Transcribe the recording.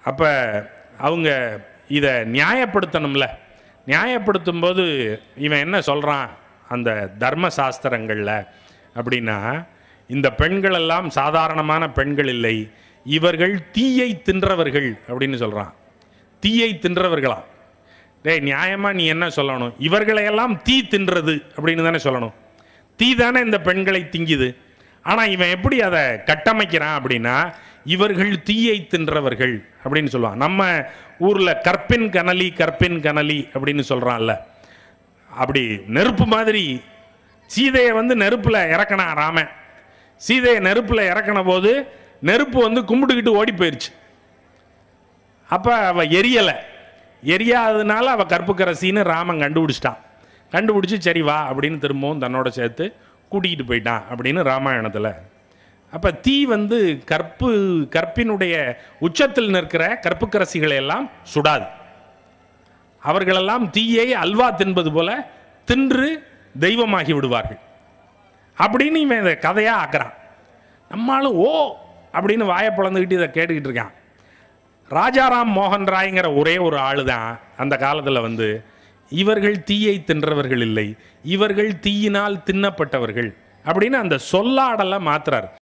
அப்போ அவங்க இதை நியாயப்படுத்தணும்ல. நியாயப்படுத்தும்போது இவன் என்ன சொல்கிறான் அந்த தர்ம சாஸ்திரங்களில் அப்படின்னா, இந்த பெண்களெல்லாம் சாதாரணமான பெண்கள் இல்லை, இவர்கள் தீயை தின்றவர்கள் அப்படின்னு சொல்கிறான். தீயை தின்றவர்களா? டேய், நியாயமாக நீ என்ன சொல்லணும்? இவர்களையெல்லாம் தீ தின்றது அப்படின்னு தானே சொல்லணும். தீ தானே இந்த பெண்களை திங்குது. ஆனால் இவன் எப்படி அதை கட்டமைக்கிறான் அப்படின்னா, இவர்கள் தீயை தின்றவர்கள் அப்படின்னு சொல்லுவான். நம்ம ஊரில் கற்பின் கனலி கற்பின் கனலி அப்படின்னு சொல்கிறான்ல, அப்படி நெருப்பு மாதிரி சீதையை நெருப்பில் இறக்கினான் ராமன். சீதையை நெருப்பில் இறக்கின போது நெருப்பு கும்பிட்டுக்கிட்டு ஓடி போயிடுச்சு. அப்போ அவள் எரியலை. எரியாததுனால அவள் கற்புக்கரசின்னு ராமன் கண்டுபிடிச்சிட்டான். கண்டுபிடிச்சி சரி வா அப்படின்னு திரும்பவும் தன்னோட சேர்த்து கூட்டிகிட்டு போயிட்டான் அப்படின்னு ராமாயணத்தில். அப்போ தீ கற்பினுடைய உச்சத்தில் நிற்கிற கற்புக்கரசிகளை எல்லாம் சுடாது. அவர்களெல்லாம் தீயை அல்வா தின்பது போல தின்று தெய்வமாகி விடுவார்கள் அப்படின்னு இவன் இதை கதையாக ஆக்குறான். நம்மளும் ஓ அப்படின்னு வாயை பிளந்துக்கிட்டு இதை கேட்டுக்கிட்டு இருக்கான். ராஜாராம் மோகன் ராய்ங்கிற ஒரே ஒரு ஆளு தான் அந்த காலத்தில் இவர்கள் தீயை தின்றவர்கள் இல்லை, இவர்கள் தீயினால் தின்னப்பட்டவர்கள் அப்படின்னு அந்த சொல்லாடலை மாத்துறார்.